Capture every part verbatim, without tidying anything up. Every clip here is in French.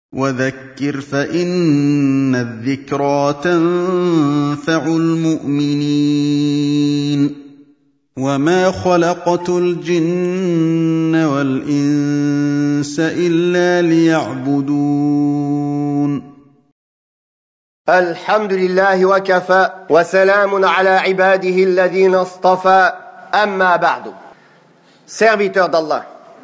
وَذَكِّرْ فَإِنَّ الذِّكْرَىٰ تَنفَعُ الْمُؤْمِنِينَ وَمَا خَلَقْتُ الْجِنَّ وَالْإِنسَ إِلَّا لِيَعْبُدُونِ الحمد لله وكفى وسلام على عباده الذين اصطفى أما بعد. Serviteurs d'Allah,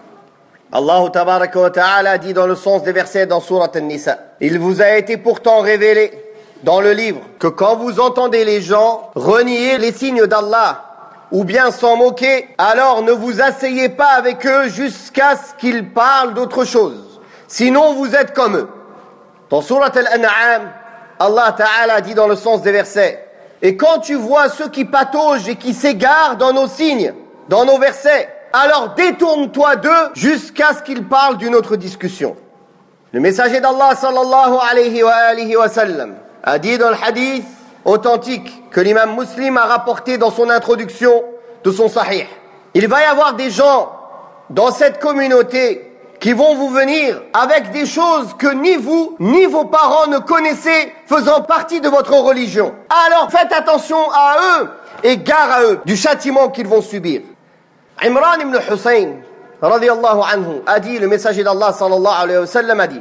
Allah tabaraka wa ta'ala dit dans le sens des versets dans Surat An-Nisa: il vous a été pourtant révélé dans le livre que quand vous entendez les gens renier les signes d'Allah ou bien s'en moquer, alors ne vous asseyez pas avec eux jusqu'à ce qu'ils parlent d'autre chose, sinon vous êtes comme eux. Dans Surat Al-An'am, Allah Ta'ala dit dans le sens des versets: et quand tu vois ceux qui pataugent et qui s'égarent dans nos signes, dans nos versets, alors détourne-toi d'eux jusqu'à ce qu'ils parlent d'une autre discussion. Le messager d'Allah sallallahu alayhi wa alihi wa sallam a dit dans le hadith authentique que l'imam Muslim a rapporté dans son introduction de son sahih: il va y avoir des gens dans cette communauté qui vont vous venir avec des choses que ni vous, ni vos parents ne connaissez, faisant partie de votre religion. Alors faites attention à eux et gare à eux du châtiment qu'ils vont subir. Imran ibn Hussein, radiyallahu anhu, a dit, le messager d'Allah sallallahu alayhi wa sallam a dit: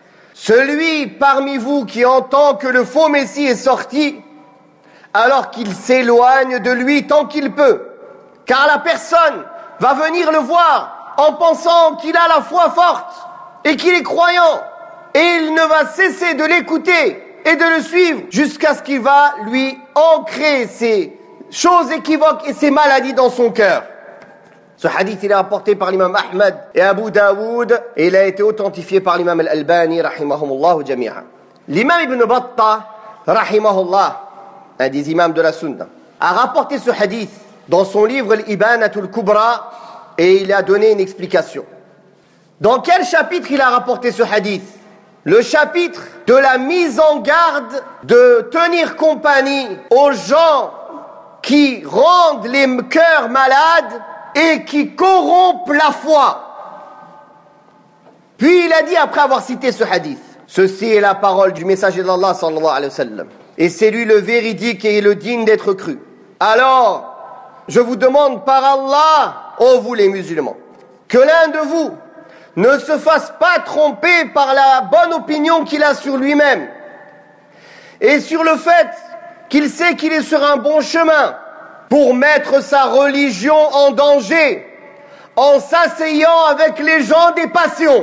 celui parmi vous qui entend que le faux Messie est sorti, alors qu'il s'éloigne de lui tant qu'il peut, car la personne va venir le voir en pensant qu'il a la foi forte et qu'il est croyant, et il ne va cesser de l'écouter et de le suivre jusqu'à ce qu'il va lui ancrer ces choses équivoques et ces maladies dans son cœur. Ce hadith, il est rapporté par l'imam Ahmad et Abu Daoud, et il a été authentifié par l'imam Al-Albani, rahimahumullah jami'a. L'imam Ibn Battah, rahimahullah, un des imams de la Sunna, a rapporté ce hadith dans son livre Al-Ibanatul Kubra, et il a donné une explication. Dans quel chapitre il a rapporté ce hadith? Le chapitre de la mise en garde de tenir compagnie aux gens qui rendent les cœurs malades et qui corrompent la foi. Puis il a dit, après avoir cité ce hadith: ceci est la parole du messager d'Allah sallallahu alayhi wa sallam, et c'est lui le véridique et le digne d'être cru. Alors, je vous demande par Allah, ô vous les musulmans, que l'un de vous ne se fasse pas tromper par la bonne opinion qu'il a sur lui-même et sur le fait qu'il sait qu'il est sur un bon chemin, pour mettre sa religion en danger en s'asseyant avec les gens des passions.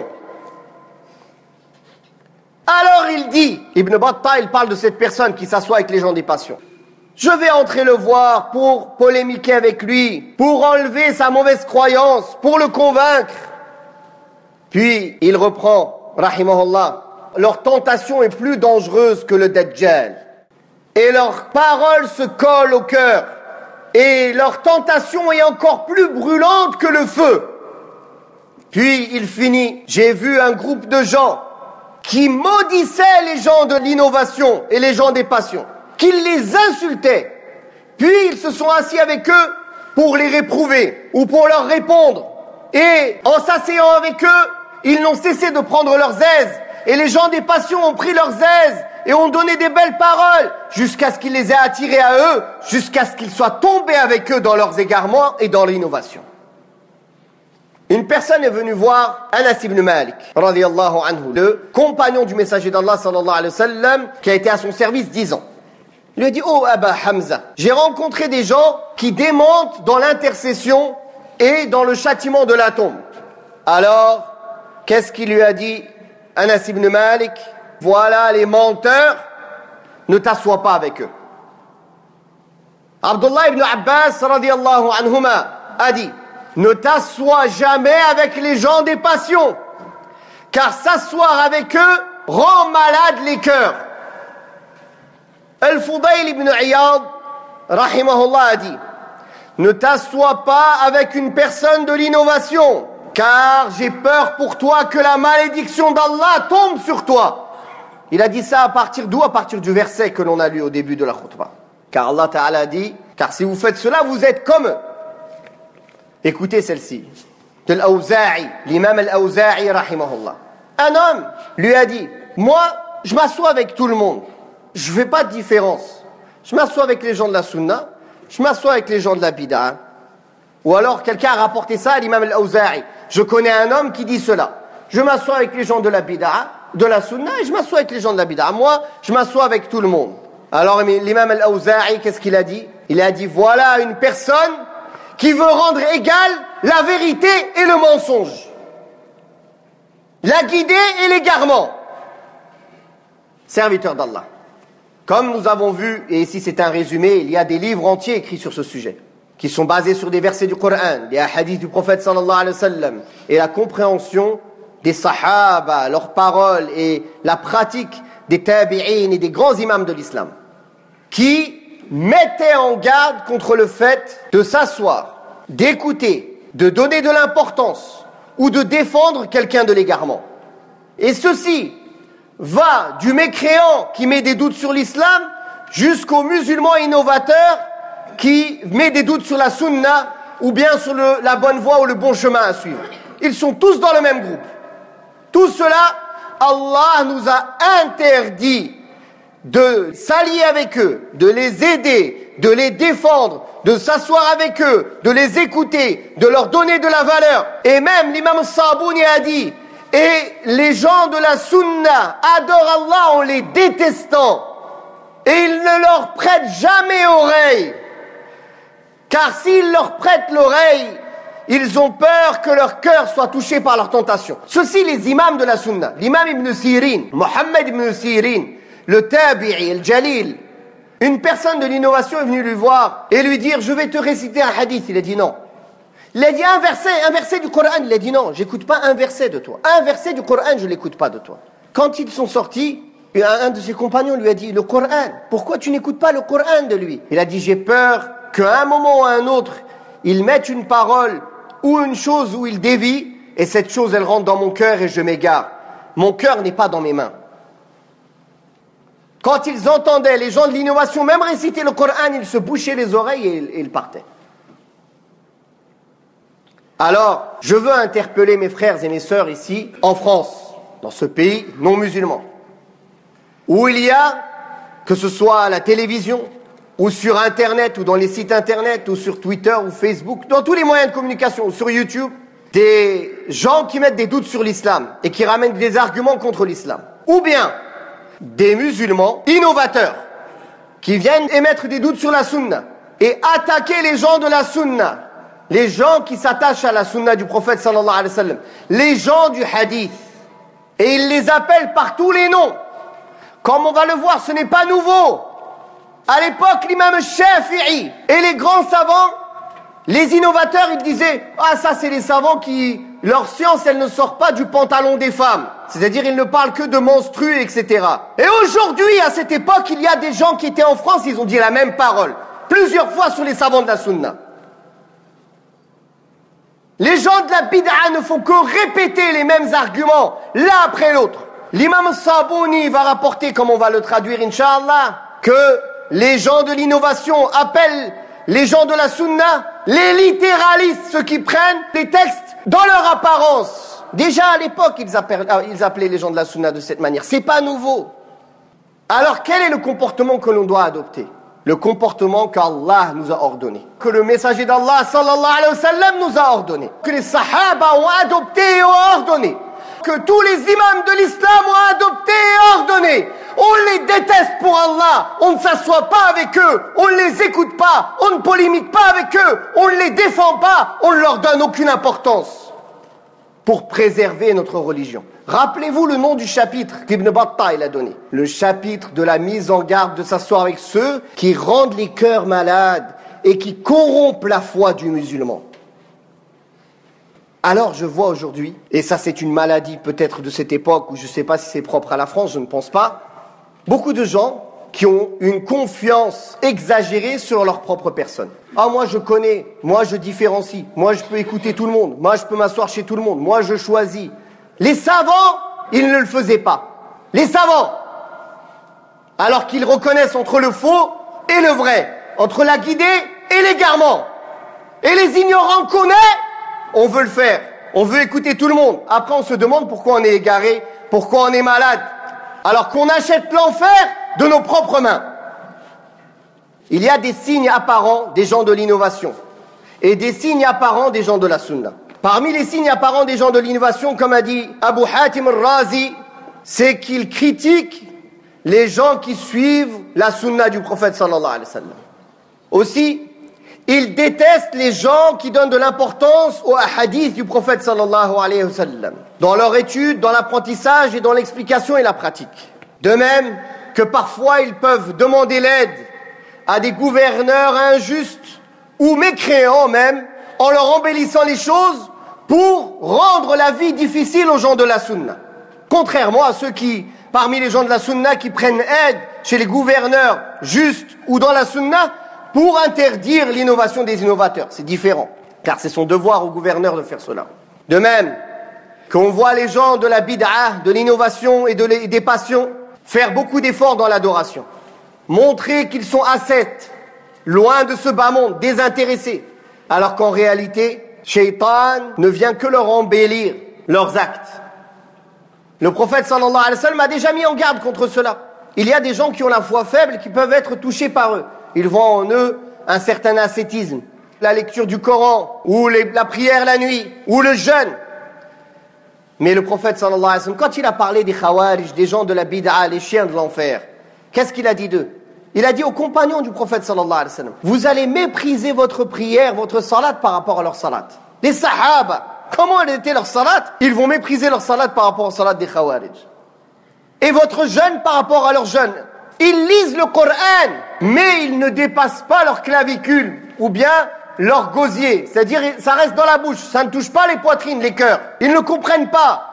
Alors il dit, Ibn Battah, il parle de cette personne qui s'assoit avec les gens des passions: je vais entrer le voir pour polémiquer avec lui, pour enlever sa mauvaise croyance, pour le convaincre. Puis il reprend, rahimahullah: leur tentation est plus dangereuse que le Dajjal, et leurs paroles se collent au cœur, et leur tentation est encore plus brûlante que le feu. Puis il finit: j'ai vu un groupe de gens qui maudissaient les gens de l'innovation et les gens des passions, qu'ils les insultaient. Puis ils se sont assis avec eux pour les réprouver ou pour leur répondre. Et en s'asseyant avec eux, ils n'ont cessé de prendre leurs aises. Et les gens des passions ont pris leurs aises et ont donné des belles paroles jusqu'à ce qu'ils les aient attirés à eux, jusqu'à ce qu'ils soient tombés avec eux dans leurs égarements et dans l'innovation. Une personne est venue voir Anas ibn Malik, radiyallahu anhu, le compagnon du messager d'Allah sallallahu alayhi wa sallam, qui a été à son service dix ans. Il lui a dit: oh Aba Hamza, j'ai rencontré des gens qui démentent dans l'intercession et dans le châtiment de la tombe. Alors, qu'est-ce qu'il lui a dit Anas ibn Malik? Voilà les menteurs, ne t'assois pas avec eux. Abdullah ibn Abbas radiyallahu anhuma a dit: ne t'assois jamais avec les gens des passions, car s'asseoir avec eux rend malade les cœurs. Al-Fudayl ibn Iyad, rahimahullah, a dit: ne t'assois pas avec une personne de l'innovation, car j'ai peur pour toi que la malédiction d'Allah tombe sur toi. Il a dit ça à partir d'où? À partir du verset que l'on a lu au début de la khutbah. Car Allah Ta'ala a dit: car si vous faites cela, vous êtes comme eux. Écoutez celle-ci, de l'Awza'i, l'imam al-Awza'i, rahimahullah. Un homme lui a dit, moi, je m'assois avec tout le monde. Je ne fais pas de différence. Je m'assois avec les gens de la sunna, je m'assois avec les gens de la bid'a. Ou alors, quelqu'un a rapporté ça à l'imam al-Awza'i. Je connais un homme qui dit cela. Je m'assois avec les gens de la bid'a, de la sunna, et je m'assois avec les gens de la bid'a. Moi, je m'assois avec tout le monde. Alors, l'imam al-Awza'i, qu'est-ce qu'il a dit? Il a dit, voilà une personne qui veut rendre égale la vérité et le mensonge. La guidée et l'égarement. Serviteur d'Allah. Comme nous avons vu, et ici c'est un résumé, il y a des livres entiers écrits sur ce sujet, qui sont basés sur des versets du Coran, des hadiths du prophète sallallahu alayhi wa sallam, et la compréhension des sahaba, leurs paroles et la pratique des tabi'in et des grands imams de l'islam, qui mettaient en garde contre le fait de s'asseoir, d'écouter, de donner de l'importance ou de défendre quelqu'un de l'égarement. Et ceci va du mécréant qui met des doutes sur l'islam jusqu'au musulman innovateur qui met des doutes sur la sunna ou bien sur le, la bonne voie ou le bon chemin à suivre. Ils sont tous dans le même groupe. Tout cela, Allah nous a interdit de s'allier avec eux, de les aider, de les défendre, de s'asseoir avec eux, de les écouter, de leur donner de la valeur. Et même l'imam Sabouni a dit, et les gens de la sunna adorent Allah en les détestant, et ils ne leur prêtent jamais oreille, car s'ils leur prêtent l'oreille, ils ont peur que leur cœur soit touché par leur tentation. Ceci, les imams de la sunna, l'imam Ibn Sirin, Mohammed Ibn Sirin, le tabi'i, el jalil, une personne de l'innovation est venue lui voir et lui dire, je vais te réciter un hadith. Il a dit non. Il a dit un verset, un verset du Coran. Il a dit non, j'écoute pas un verset de toi. Un verset du Coran, je l'écoute pas de toi. Quand ils sont sortis, un de ses compagnons lui a dit, le Coran, pourquoi tu n'écoutes pas le Coran de lui? Il a dit, j'ai peur qu'à un moment ou à un autre, il mette une parole ou une chose où il dévie, et cette chose, elle rentre dans mon cœur et je m'égare. Mon cœur n'est pas dans mes mains. Quand ils entendaient les gens de l'innovation même réciter le Coran, ils se bouchaient les oreilles et, et ils partaient. Alors, je veux interpeller mes frères et mes sœurs ici, en France, dans ce pays non musulman, où il y a, que ce soit à la télévision, ou sur Internet, ou dans les sites Internet, ou sur Twitter, ou Facebook, dans tous les moyens de communication, ou sur YouTube, des gens qui mettent des doutes sur l'islam et qui ramènent des arguments contre l'islam. Ou bien des musulmans innovateurs qui viennent émettre des doutes sur la sunna et attaquer les gens de la sunna, les gens qui s'attachent à la sunna du prophète sallallahu alayhi wa sallam, les gens du hadith. Et ils les appellent par tous les noms. Comme on va le voir, ce n'est pas nouveau. À l'époque, l'imam Shafi'i et les grands savants, les innovateurs, ils disaient « Ah, ça, c'est les savants qui... leur science, elle ne sort pas du pantalon des femmes. » C'est-à-dire, ils ne parlent que de menstrues, et cetera. Et aujourd'hui, à cette époque, il y a des gens qui étaient en France, ils ont dit la même parole. Plusieurs fois sur les savants de la sunna. Les gens de la bid'a ne font que répéter les mêmes arguments, l'un après l'autre. L'imam Sabouni va rapporter, comme on va le traduire, Inch'Allah, que les gens de l'innovation appellent les gens de la sunna les littéralistes, ceux qui prennent les textes dans leur apparence. Déjà à l'époque, ils appelaient, ils appelaient les gens de la sunna de cette manière. C'est pas nouveau. Alors quel est le comportement que l'on doit adopter? Le comportement qu'Allah nous a ordonné, que le messager d'Allah sallallahu alayhi wa sallam nous a ordonné, que les sahaba ont adopté et ont ordonné, que tous les imams de l'islam ont adopté et ordonné. On les déteste pour Allah, on ne s'assoit pas avec eux, on ne les écoute pas, on ne polémique pas avec eux, on ne les défend pas, on ne leur donne aucune importance pour préserver notre religion. Rappelez-vous le nom du chapitre qu'Ibn Battah il a donné. Le chapitre de la mise en garde de s'asseoir avec ceux qui rendent les cœurs malades et qui corrompent la foi du musulman. Alors je vois aujourd'hui, et ça c'est une maladie peut-être de cette époque, où je ne sais pas si c'est propre à la France, je ne pense pas, beaucoup de gens qui ont une confiance exagérée sur leur propre personne. Ah, moi je connais, moi je différencie, moi je peux écouter tout le monde, moi je peux m'asseoir chez tout le monde, moi je choisis. Les savants, ils ne le faisaient pas. Les savants, alors qu'ils reconnaissent entre le faux et le vrai, entre la guidée et l'égarement. Et les ignorants connaissent, on veut le faire, On veut écouter tout le monde. Après, on se demande pourquoi on est égaré, pourquoi on est malade. Alors qu'on achète l'enfer de nos propres mains. Il y a des signes apparents des gens de l'innovation et des signes apparents des gens de la sunna. Parmi les signes apparents des gens de l'innovation, comme a dit Abu Hatim al-Razi, c'est qu'ils critiquent les gens qui suivent la sunna du prophète sallallahu alayhi wa sallam. Aussi, ils détestent les gens qui donnent de l'importance aux hadiths du prophète sallallahu alayhi wa sallam, dans leur étude, dans l'apprentissage et dans l'explication et la pratique. De même que parfois ils peuvent demander l'aide à des gouverneurs injustes ou mécréants même, en leur embellissant les choses pour rendre la vie difficile aux gens de la sunna. Contrairement à ceux qui, parmi les gens de la sunna, qui prennent aide chez les gouverneurs justes ou dans la sunna pour interdire l'innovation des innovateurs. C'est différent, car c'est son devoir au gouverneur de faire cela. De même qu'on voit les gens de la bid'ah, de l'innovation et de les, des passions faire beaucoup d'efforts dans l'adoration. Montrer qu'ils sont ascètes, loin de ce bas monde, désintéressés, alors qu'en réalité, Shaitan ne vient que leur embellir leurs actes. Le prophète sallallahu alayhi wa sallam a déjà mis en garde contre cela. Il y a des gens qui ont la foi faible qui peuvent être touchés par eux. Ils voient en eux un certain ascétisme, la lecture du Coran, ou les, la prière la nuit, ou le jeûne. Mais le prophète sallallahu alayhi wa sallam, quand il a parlé des khawarij, des gens de la bid'a, les chiens de l'enfer, qu'est-ce qu'il a dit d'eux? Il a dit aux compagnons du prophète sallallahu alayhi wa sallam, vous allez mépriser votre prière, votre salat par rapport à leur salat. Les sahaba, comment était leur salat? Ils vont mépriser leur salat par rapport au salat des khawarij. Et votre jeûne par rapport à leur jeûne. Ils lisent le Coran, mais ils ne dépassent pas leur clavicule ou bien leur gosier. C'est-à-dire, ça reste dans la bouche, ça ne touche pas les poitrines, les cœurs. Ils ne comprennent pas.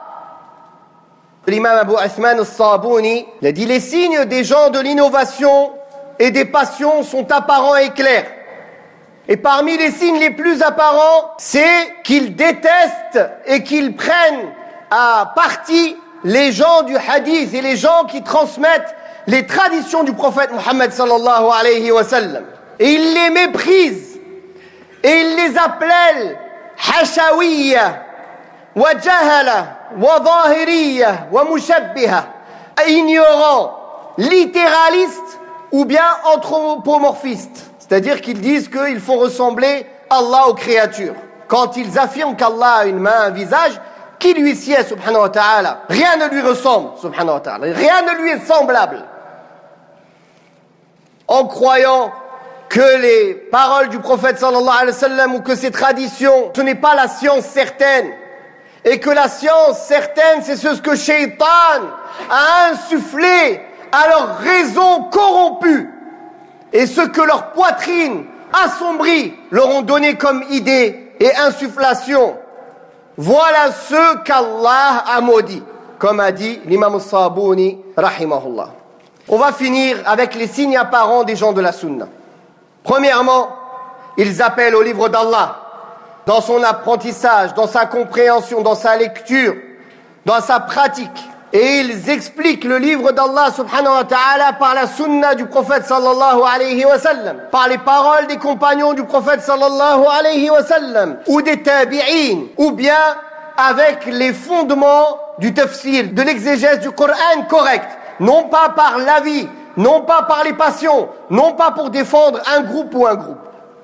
L'imam Abu Uthman al-Sabuni a dit, les signes des gens de l'innovation et des passions sont apparents et clairs. Et parmi les signes les plus apparents, c'est qu'ils détestent et qu'ils prennent à partie les gens du hadith et les gens qui transmettent les traditions du prophète Muhammad sallallahu alayhi wa sallam. Et ils les méprisent. Et ils les appellent hashawiyya, wa jahala, wa zahiriyya, wa mushabbiha. Ignorants, littéralistes ou bien anthropomorphistes. C'est-à-dire qu'ils disent qu'il faut ressembler Allah aux créatures. Quand ils affirment qu'Allah a une main, un visage, qui lui sied, subhanahu wa ta'ala. Rien ne lui ressemble, subhanahu wa ta'ala. Rien ne lui est semblable. En croyant que les paroles du prophète sallallahu alayhi wa sallam ou que ses traditions, ce n'est pas la science certaine. Et que la science certaine, c'est ce que Shaitan a insufflé à leur raison corrompue. Et ce que leur poitrine assombrie leur ont donné comme idée et insufflation. Voilà ce qu'Allah a maudit, comme a dit l'imam al-Sabuni, rahimahullah. On va finir avec les signes apparents des gens de la sunna. Premièrement, ils appellent au livre d'Allah, dans son apprentissage, dans sa compréhension, dans sa lecture, dans sa pratique. Et ils expliquent le livre d'Allah subhanahu wa ta'ala par la sunna du prophète sallallahu alayhi wa sallam, par les paroles des compagnons du prophète sallallahu alayhi wa sallam, ou des tabi'in, ou bien avec les fondements du tafsir, de l'exégèse du Coran correct, non pas par l'avis, non pas par les passions, non pas pour défendre un groupe ou un groupe.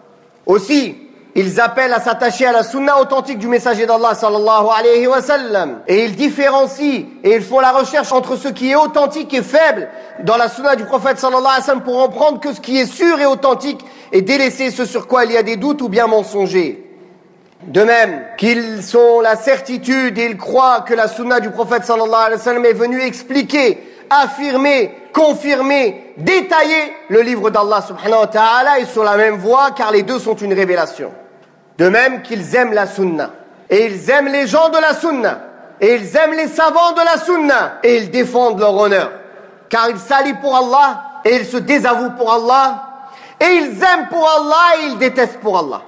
Aussi, ils appellent à s'attacher à la sunna authentique du messager d'Allah sallallahu alayhi wa sallam. Et ils différencient et ils font la recherche entre ce qui est authentique et faible dans la sunna du prophète sallallahu alayhi wa sallam pour en prendre que ce qui est sûr et authentique et délaisser ce sur quoi il y a des doutes ou bien mensonger. De même qu'ils sont la certitude et ils croient que la sunna du prophète sallallahu alayhi wa sallam est venue expliquer, affirmer, confirmer, détailler le livre d'Allah subhanahu wa ta'ala et sur la même voie car les deux sont une révélation. De même qu'ils aiment la sunna. Et ils aiment les gens de la sunna. Et ils aiment les savants de la sunna. Et ils défendent leur honneur. Car ils s'allient pour Allah et ils se désavouent pour Allah. Et ils aiment pour Allah et ils détestent pour Allah.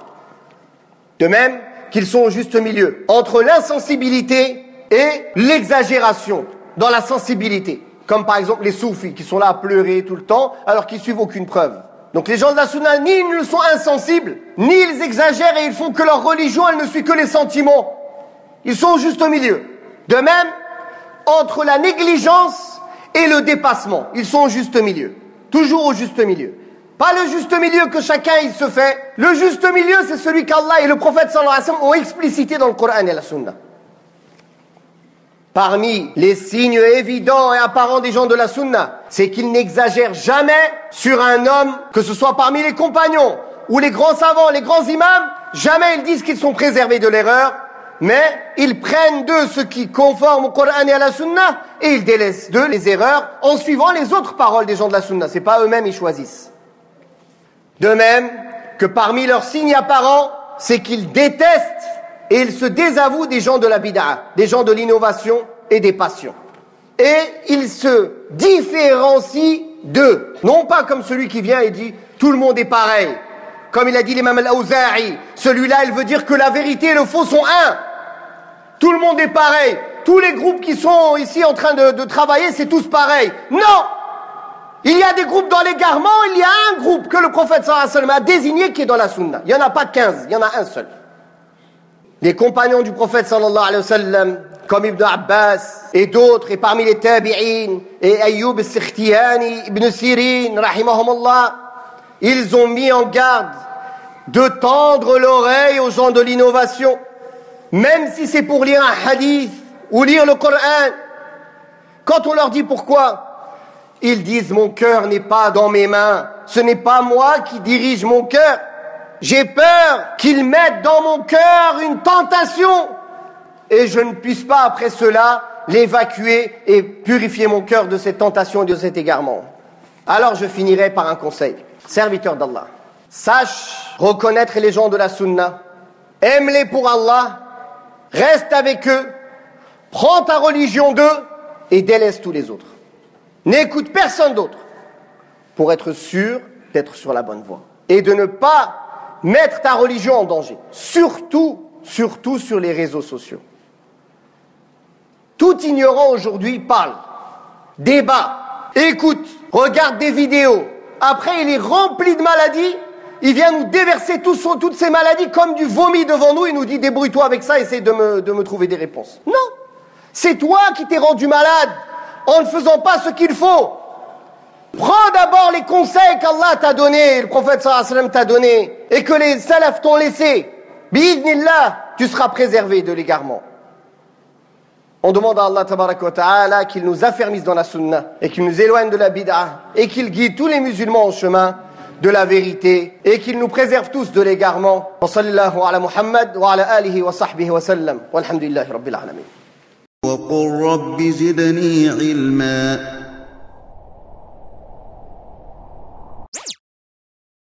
De même qu'ils sont au juste milieu entre l'insensibilité et l'exagération dans la sensibilité. Comme par exemple les soufis qui sont là à pleurer tout le temps alors qu'ils suivent aucune preuve. Donc les gens de la sunna, ni ils ne sont insensibles, ni ils exagèrent et ils font que leur religion, elle ne suit que les sentiments. Ils sont au juste milieu. De même, entre la négligence et le dépassement, ils sont au juste milieu. Toujours au juste milieu. Pas le juste milieu que chacun il se fait. Le juste milieu, c'est celui qu'Allah et le prophète sallallahu alayhi wa sallam ont explicité dans le Coran et la Sunna. Parmi les signes évidents et apparents des gens de la Sunna, c'est qu'ils n'exagèrent jamais sur un homme, que ce soit parmi les compagnons ou les grands savants, les grands imams, jamais ils disent qu'ils sont préservés de l'erreur, mais ils prennent d'eux ce qui conforme au Coran et à la Sunna et ils délaissent d'eux les erreurs en suivant les autres paroles des gens de la Sunna. C'est pas eux-mêmes ils choisissent. De même que parmi leurs signes apparents, c'est qu'ils détestent et ils se désavouent des gens de la bid'a, des gens de l'innovation et des passions. Et ils se différencient d'eux. Non pas comme celui qui vient et dit « tout le monde est pareil ». Comme il a dit l'imam al-Awza'i, celui-là il veut dire que la vérité et le faux sont un. Tout le monde est pareil. Tous les groupes qui sont ici en train de, de travailler, c'est tous pareil. Non! Il y a des groupes dans l'égarement, il y a un groupe que le prophète sallallahu alayhi wa sallam a désigné qui est dans la sunna. Il n'y en a pas quinze, il y en a un seul. Les compagnons du prophète sallallahu alayhi wa sallam, comme Ibn Abbas et d'autres, et parmi les tabi'in, et Ayyub al-Sikhtiyani, Ibn Sirin, rahimahumullah, ils ont mis en garde de tendre l'oreille aux gens de l'innovation, même si c'est pour lire un hadith ou lire le Coran. Quand on leur dit pourquoi, ils disent « mon cœur n'est pas dans mes mains, ce n'est pas moi qui dirige mon cœur. J'ai peur qu'ils mettent dans mon cœur une tentation et je ne puisse pas après cela l'évacuer et purifier mon cœur de cette tentation et de cet égarement. » Alors je finirai par un conseil. Serviteur d'Allah, sache reconnaître les gens de la Sunna, aime-les pour Allah, reste avec eux, prends ta religion d'eux et délaisse tous les autres. N'écoute personne d'autre pour être sûr d'être sur la bonne voie et de ne pas mettre ta religion en danger, surtout, surtout sur les réseaux sociaux. Tout ignorant aujourd'hui parle, débat, écoute, regarde des vidéos. Après, il est rempli de maladies. Il vient nous déverser tout son, toutes ces maladies comme du vomi devant nous. Il nous dit, débrouille-toi avec ça, essaye de me, de me trouver des réponses. Non, c'est toi qui t'es rendu malade en ne faisant pas ce qu'il faut. Prends d'abord les conseils qu'Allah t'a donnés, le prophète sallallahu alayhi wa sallam t'a donné, et que les salafs t'ont laissé. Bi'idhnillah, tu seras préservé de l'égarement. On demande à Allah tabaraka wa ta'ala qu'il nous affermisse dans la sunna et qu'il nous éloigne de la bid'a et qu'il guide tous les musulmans au chemin de la vérité et qu'il nous préserve tous de l'égarement. Wa sallallahu ala Muhammad wa ala alihi wa sahbihi wa sallam. Walhamdulillahi rabbil alamin. Wa qul rabbi zidni ilma.